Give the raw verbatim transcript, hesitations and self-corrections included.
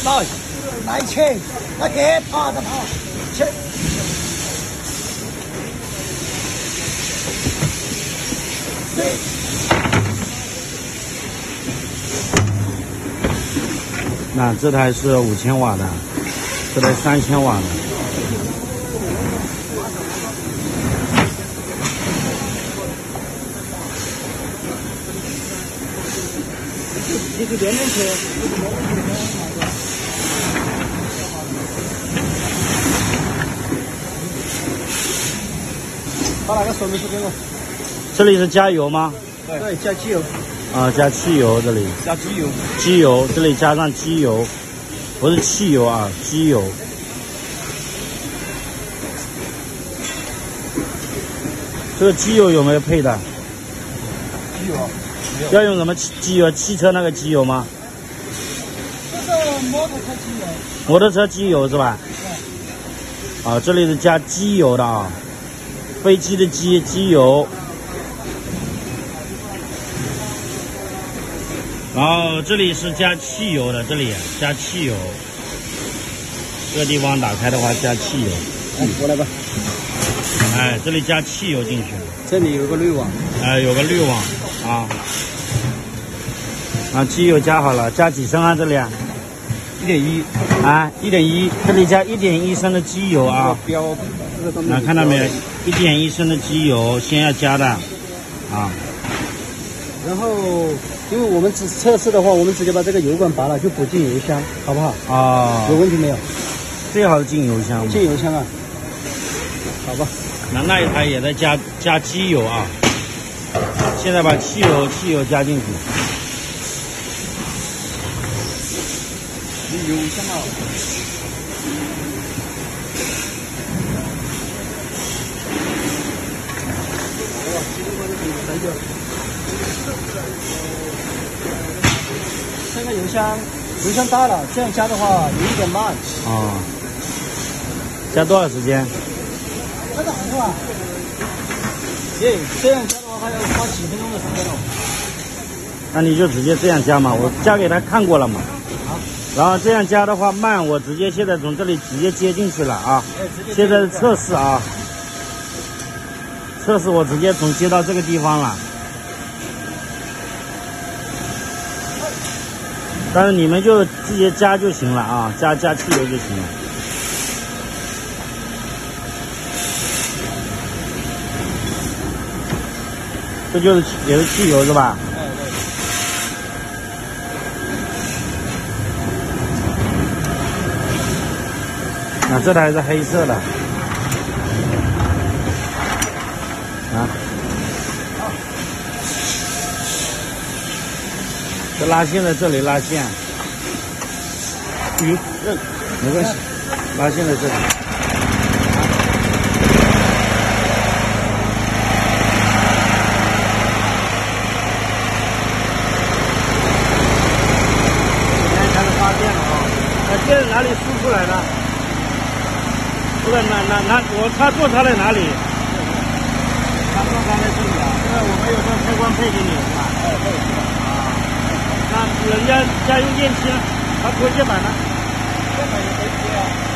来，来切，来给跑的跑，切。 那这台是五千瓦的，这台三千瓦的。 这个电动车，把那个说明书给我。 这里是加油吗？ 对，加机油。 啊，加汽油这里。 加机油。 机油这里加上机油，不是汽油啊，机油。这个机油有没有配的？ 机油。 要用什么机油？汽车那个机油吗？ 这是摩托车机油。 摩托车机油是吧？对。啊，这里是加机油的啊，飞机的机机油。然后这里是加汽油的，这里加汽油。这个地方打开的话加汽油。 哎，过来吧。 哎，这里加汽油进去。 这里有个滤网。 哎，有个滤网啊。啊，机油加好了，加几升啊？这里啊， 一点一啊，一点一，这里加一点一升的机油啊。 标，这个上面。 啊，看到没有？一点一升的机油，先要加的，啊。 然后，因为我们只测试的话，我们直接把这个油管拔了，就补进油箱，好不好？ 啊。 有问题没有？ 最好是进油箱。 进油箱啊。好吧。 那那一台也在加加机油啊。现在把汽油汽油加进去。 油箱啊。这个油箱油箱大了，这样加的话有一点慢。 啊。加多少时间？ 那个是吧？对，这样加的话还要花几分钟的时间了。 那你就直接这样加嘛，我加给他看过了嘛。 啊。 然后这样加的话慢，我直接现在从这里直接接进去了啊。 哎、 现在是测试啊。测试我直接从接到这个地方了。但是你们就直接加就行了啊，加加汽油就行了。这就是也是汽油是吧？ 哎对。那这台是黑色的。啊。这拉线在这里拉线。鱼，这没关系，拉线在这里。这是哪里输出来的？不是哪哪哪，我插座插在哪里？插座插在这里啊。因为我们有这个开关配给你是吧？哎，对。啊，那人家家用电器呢？它拖鞋板呢？拖鞋板也可以接啊。